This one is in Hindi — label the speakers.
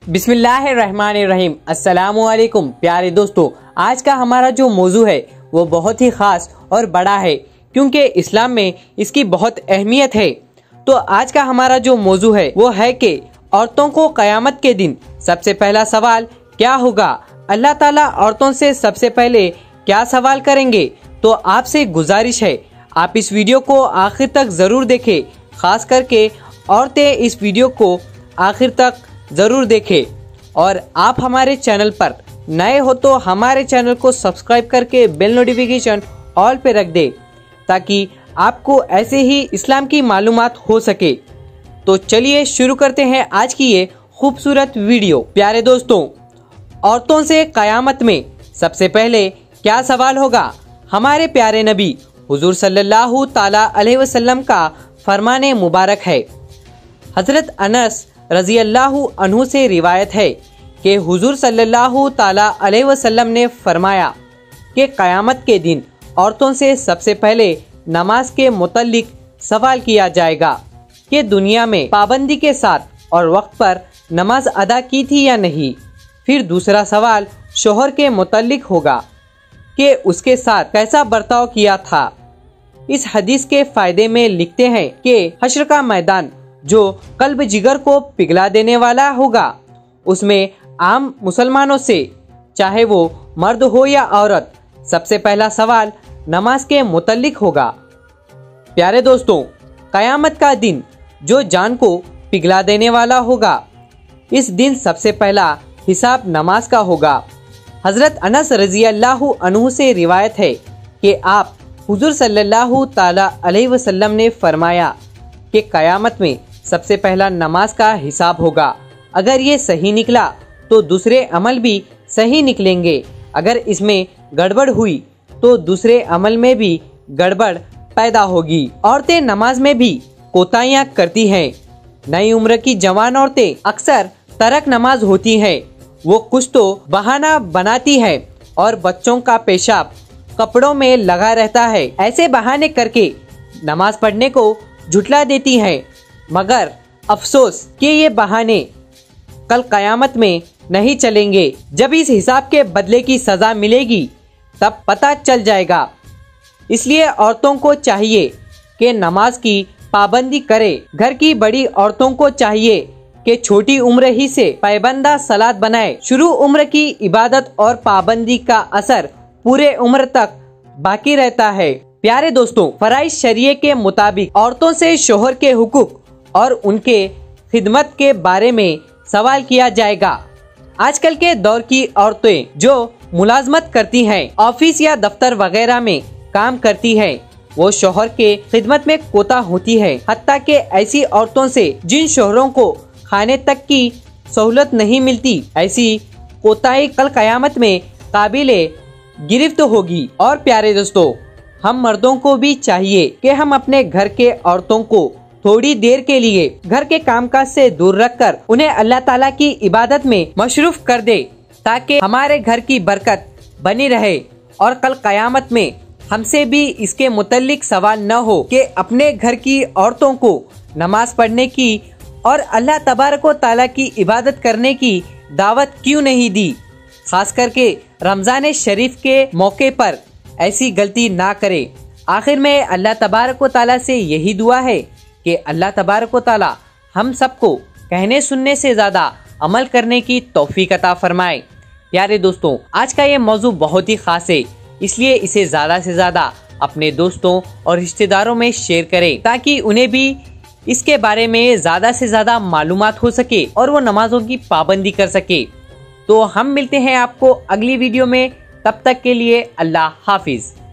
Speaker 1: बिस्मिल्लाहिर्रहमानिर्रहीम। अस्सलामुअलैकुम प्यारे दोस्तों, आज का हमारा जो मौजू है वो बहुत ही ख़ास और बड़ा है क्योंकि इस्लाम में इसकी बहुत अहमियत है। तो आज का हमारा जो मौजू है वो है कि औरतों को क़यामत के दिन सबसे पहला सवाल क्या होगा। अल्लाह ताला औरतों से सबसे पहले क्या सवाल करेंगे। तो आपसे गुजारिश है आप इस वीडियो को आखिर तक ज़रूर देखें, ख़ास करके औरतें इस वीडियो को आखिर तक ज़रूर देखें। और आप हमारे चैनल पर नए हो तो हमारे चैनल को सब्सक्राइब करके बेल नोटिफिकेशन ऑल पे रख दे ताकि आपको ऐसे ही इस्लाम की मालूमात हो सके। तो चलिए शुरू करते हैं आज की ये खूबसूरत वीडियो। प्यारे दोस्तों, औरतों से क़यामत में सबसे पहले क्या सवाल होगा। हमारे प्यारे नबी हुजूर सल्लल्लाहु ताला अलैहि वसल्लम का फरमाने मुबारक है। हज़रत अनस रज़ी अल्लाहु अन्हु से रिवायत है कि हुजूर सल्लल्लाहु ताला अलैहि वसल्लम ने फरमाया कि क़यामत के दिन औरतों से सबसे पहले नमाज के मुतल्लिक सवाल किया जाएगा कि दुनिया में पाबंदी के साथ और वक्त पर नमाज अदा की थी या नहीं। फिर दूसरा सवाल शोहर के मुतल्लिक होगा कि उसके साथ कैसा बर्ताव किया था। इस हदीस के फायदे में लिखते हैं कि हश्र का मैदान जो कल्ब जिगर को पिघला देने वाला होगा, उसमें आम मुसलमानों से चाहे वो मर्द हो या औरत सबसे पहला सवाल नमाज के मुतल्लिक होगा। प्यारे दोस्तों, क़यामत का दिन जो जान को पिघला देने वाला होगा, इस दिन सबसे पहला हिसाब नमाज का होगा। हज़रत अनस रज़ी अल्लाहु अन्हु से रिवायत है कि आप हुजूर सल्लल्लाहु ताला अलैहि वसल्लम ने फरमाया कि क़यामत में सबसे पहला नमाज का हिसाब होगा। अगर ये सही निकला तो दूसरे अमल भी सही निकलेंगे। अगर इसमें गड़बड़ हुई तो दूसरे अमल में भी गड़बड़ पैदा होगी। औरतें नमाज में भी कोताहियां करती हैं। नई उम्र की जवान औरतें अक्सर तरक नमाज होती हैं। वो कुछ तो बहाना बनाती है और बच्चों का पेशाब कपड़ों में लगा रहता है, ऐसे बहाने करके नमाज पढ़ने को झुठला देती हैं। मगर अफसोस कि ये बहाने कल क़यामत में नहीं चलेंगे। जब इस हिसाब के बदले की सज़ा मिलेगी तब पता चल जाएगा। इसलिए औरतों को चाहिए कि नमाज की पाबंदी करे। घर की बड़ी औरतों को चाहिए कि छोटी उम्र ही से पाबंदा सलात बनाए। शुरू उम्र की इबादत और पाबंदी का असर पूरे उम्र तक बाकी रहता है। प्यारे दोस्तों, फराइज शरीयत के मुताबिक औरतों से शोहर के हुकूक और उनके खिदमत के बारे में सवाल किया जाएगा। आजकल के दौर की औरतें जो मुलाजमत करती हैं, ऑफिस या दफ्तर वगैरह में काम करती हैं, वो शोहर के खिदमत में कोता होती है। हत्ता के ऐसी औरतों से जिन शोहरों को खाने तक की सहूलत नहीं मिलती, ऐसी कोताही कल क़यामत में काबिले गिरफ्त होगी। और प्यारे दोस्तों, हम मर्दों को भी चाहिए कि हम अपने घर के औरतों को थोड़ी देर के लिए घर के कामकाज से दूर रखकर उन्हें अल्लाह ताला की इबादत में मशरूफ कर दे ताकि हमारे घर की बरकत बनी रहे और कल क़यामत में हमसे भी इसके मुतल्लिक सवाल न हो कि अपने घर की औरतों को नमाज पढ़ने की और अल्लाह तबारक व तआला की इबादत करने की दावत क्यों नहीं दी। खास करके रमज़ान शरीफ के मौके पर ऐसी गलती ना करे। आखिर में अल्लाह तबारक व तआला से यही दुआ है कि अल्लाह तबारक व तआला हम सबको कहने सुनने से ज़्यादा अमल करने की तौफीक अता फरमाए। प्यारे दोस्तों, आज का ये मौजू बहुत ही ख़ास है, इसलिए इसे ज़्यादा से ज़्यादा अपने दोस्तों और रिश्तेदारों में शेयर करें ताकि उन्हें भी इसके बारे में ज़्यादा से ज़्यादा मालूमात हो सके और वो नमाजों की पाबंदी कर सके। तो हम मिलते हैं आपको अगली वीडियो में, तब तक के लिए अल्लाह हाफिज़।